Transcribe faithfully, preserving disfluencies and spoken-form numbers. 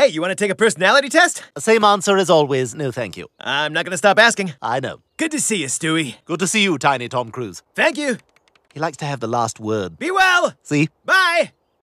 Hey, you want to take a personality test? Same answer as always, no thank you. I'm not going to stop asking. I know. Good to see you, Stewie. Good to see you, Tiny Tom Cruise. Thank you. He likes to have the last word. Be well. See? Bye.